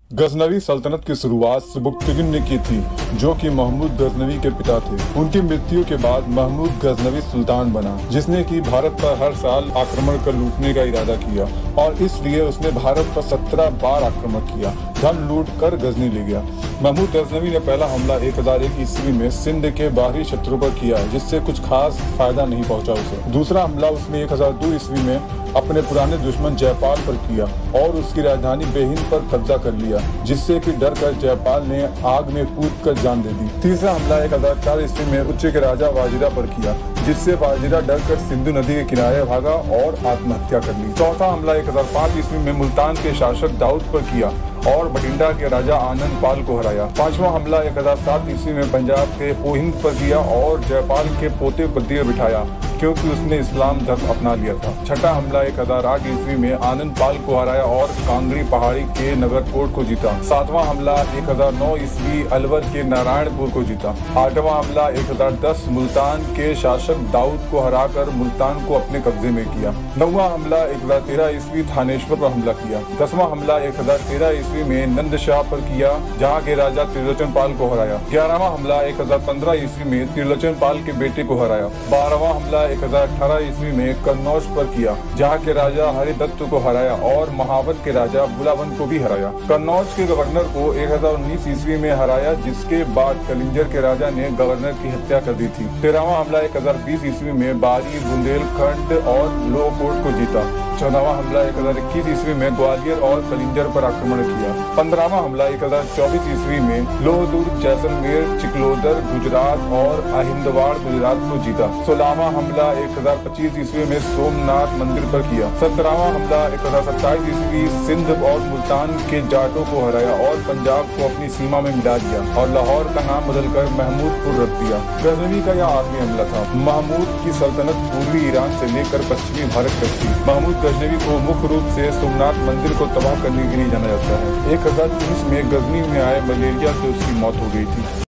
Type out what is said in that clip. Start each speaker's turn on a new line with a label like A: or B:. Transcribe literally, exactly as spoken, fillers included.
A: गजनवी सल्तनत की शुरुआत सुबुक्तगिन ने की थी, जो कि महमूद गजनवी के पिता थे। उनकी मृत्यु के बाद महमूद गजनवी सुल्तान बना, जिसने कि भारत पर हर साल आक्रमण कर लूटने का इरादा किया और इसलिए उसने भारत पर सत्रह बार आक्रमण किया, धन लूट कर गजनी ले गया। महमूद गजनवी ने पहला हमला एक हजार एक ईस्वी में सिंध के बाहरी क्षेत्रों पर किया, जिससे कुछ खास फायदा नहीं पहुंचा उसे। दूसरा हमला उसने एक हजार दो ईस्वी में अपने पुराने दुश्मन जयपाल पर किया और उसकी राजधानी बेहिंद पर कब्जा कर लिया, जिससे कि डर कर जयपाल ने आग में कूद कर जान दे दी। तीसरा हमला एक हजार चार ईस्वी में उच्च के राजा वाजिरा पर किया, जिससे वाजिरा डर कर सिंधु नदी के किनारे भागा और आत्महत्या कर ली। चौथा हमला एक हजार पाँच ईस्वी में मुल्तान के शासक दाऊद पर किया और बठिंडा के राजा आनंद पाल को हराया। पांचवा हमला एक हजार सात ईस्वी में पंजाब के ओहिंद पर किया और जयपाल के पोते पर दिया बिठाया, क्योंकि उसने इस्लाम धर्म अपना लिया था। छठा हमला एक हजार आठ ईस्वी में आनंद पाल को हराया और कांगड़ी पहाड़ी के नगरकोट को जीता। सातवां हमला एक हजार नौ ईस्वी अलवर के नारायणपुर को जीता। आठवां हमला एक हजार दस मुल्तान के शासक दाऊद को हराकर मुल्तान को अपने कब्जे में किया। नौवां हमला एक हजार तेरह ईस्वी थानेश्वर पर हमला किया। दसवां हमला एक हजार तेरह ईस्वी में नंदशाह पर किया, जहाँ के राजा त्रिलोचन पाल को हराया। ग्यारहवां हमला एक हजार पंद्रह ईस्वी में त्रिलोचन पाल के बेटे को हराया। बारहवां हमला एक हजार अठारह ईस्वी में कन्नौज पर किया, जहाँ के राजा हरिदत्त को हराया और महावत के राजा बुलावन को भी हराया। कन्नौज के गवर्नर को एक हजार उन्नीस ईस्वी में हराया, जिसके बाद कलिंजर के राजा ने गवर्नर की हत्या कर दी थी। तेरहवां हमला एक हजार बीस ईस्वी में बारी, बुंदेलखंड और लोहकोट को जीता। चौदहवां हमला एक हजार इक्कीस ईस्वी में ग्वालियर और कलिंजर पर आक्रमण किया। पंद्रहवां हमला एक हजार चौबीस ईस्वी में लोहदुर्ग, जैसलमेर, चिकलोदर गुजरात और अहिंदवाड़ गुजरात को जीता। सोलहवां हमला एक हजार पच्चीस ईस्वी में सोमनाथ मंदिर पर किया। सत्रहवां हमला एक हजार सत्ताईस ईस्वी सिंध और मुल्तान के जाटों को हराया और पंजाब को अपनी सीमा में मिला दिया और लाहौर का नाम बदलकर महमूदपुर रख दिया। गजनवी का यह आखिरी हमला था। महमूद की सल्तनत पूर्वी ईरान से लेकर पश्चिमी भारत तक थी। महमूद गजनवी को मुख्य रूप से सोमनाथ मंदिर को तबाह करने के लिए जाना जाता है। एक हजार तीस में गजनी में आए मलेरिया से उसकी मौत हो गई थी।